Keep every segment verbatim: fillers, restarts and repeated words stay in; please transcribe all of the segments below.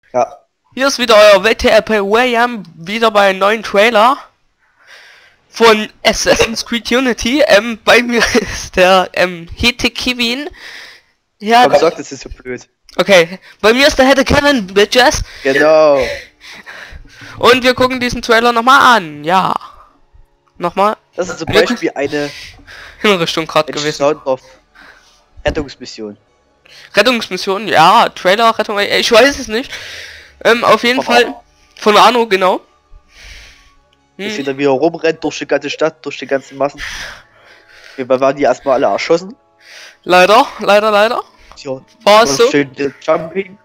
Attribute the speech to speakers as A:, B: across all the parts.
A: Ja.
B: Hier ist wieder euer W T R P William, wieder bei einem neuen Trailer von Assassin's Creed Unity. Ähm, bei mir ist der ähm, Hete Kevin. Ja,
A: Warum sagt das ist so blöd?
B: Okay, bei mir ist der Hete Kevin, Bitches.
A: Genau.
B: Und wir gucken diesen Trailer nochmal an, ja. Nochmal.
A: Das ist zum Beispiel eine
B: Hinrichtung gerade gewesen.
A: Sound of Rettungsmission.
B: Rettungsmission, ja, Trailer, Rettung, ich weiß es nicht. Ähm, auf jeden
A: Von
B: Fall
A: Arno.
B: von Arno, genau.
A: Dass
B: Hm.
A: jeder wieder rumrennt durch die ganze Stadt, durch die ganzen Massen. Wir waren die erstmal alle erschossen.
B: Leider, leider, leider.
A: Tja,
B: War es so?
A: schön äh, Jumping.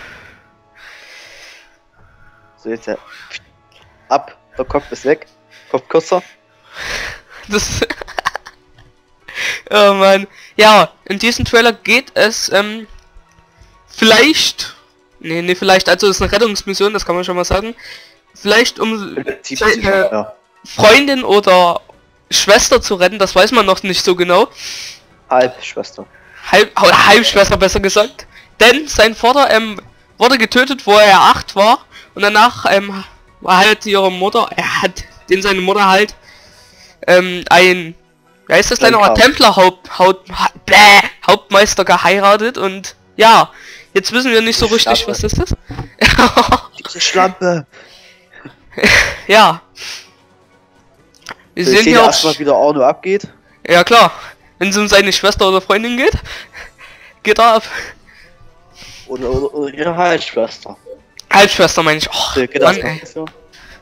A: So, jetzt äh, ab, der Kopf ist weg. Kopf kürzer.
B: Das oh Mann. Ja, in diesem Trailer geht es ähm, vielleicht, nee, nee, vielleicht, also es ist eine Rettungsmission, das kann man schon mal sagen. Vielleicht um seine
A: Ja.
B: Freundin oder Schwester zu retten, das weiß man noch nicht so genau.
A: Halbschwester.
B: Halb, oder Halbschwester besser gesagt. Denn sein Vater ähm, wurde getötet, wo er acht war. Und danach ähm, war halt ihre Mutter, er hat den seine Mutter halt ähm, ein, wie heißt das kleine
A: Lenker.
B: Templer Haupt, Haupt, ha, bäh, Hauptmeister geheiratet. Und ja, jetzt wissen wir nicht so
A: Die
B: richtig,
A: Schlampe.
B: was ist das?
A: Diese Schlampe.
B: Ja. Wir
A: So,
B: sehen
A: ich sehe
B: hier auch,
A: erstmal wieder Arno abgeht.
B: ja klar, wenn es um seine Schwester oder Freundin geht, geht er ab.
A: Oder, oder, oder ihre Halbschwester.
B: Halbschwester meine ich. Och,
A: So, geht
B: Mann,
A: erstmal
B: ey.
A: so.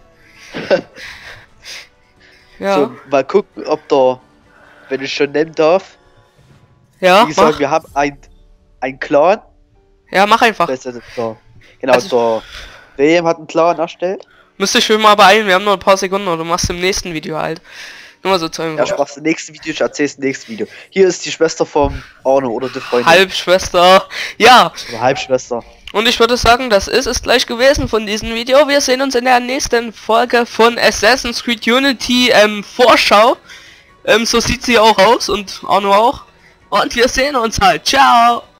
B: Ja,
A: So, mal gucken, ob der, wenn ich schon nennen darf,
B: ja,
A: wie gesagt,
B: mach,
A: wir haben ein, ein Clan.
B: ja, mach einfach.
A: Das ist der, genau,
B: Also-
A: der William hat einen Clan erstellt.
B: Müsste ich schon mal beeilen, wir haben nur ein paar Sekunden oder du machst im nächsten Video halt. Nur mal so zu
A: Ja, ich mach's im nächsten Video, ich erzähl's im nächsten Video. Hier ist die Schwester vom Arno oder die Freundin.
B: Halbschwester. Ja,
A: Oder Halbschwester.
B: und ich würde sagen, das ist es gleich gewesen von diesem Video. Wir sehen uns in der nächsten Folge von Assassin's Creed Unity ähm, Vorschau. Ähm, so sieht sie auch aus und Arno auch. Und wir sehen uns halt. Ciao.